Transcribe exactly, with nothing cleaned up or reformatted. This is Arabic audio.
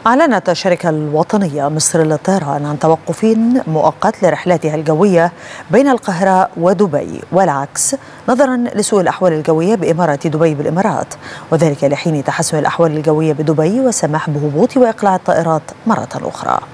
أعلنت الشركة الوطنية مصر للطيران عن توقف مؤقت لرحلاتها الجوية بين القاهرة ودبي والعكس نظرا لسوء الأحوال الجوية بإمارة دبي بالإمارات، وذلك لحين تحسن الأحوال الجوية بدبي والسماح بهبوط وإقلاع الطائرات مرة أخرى.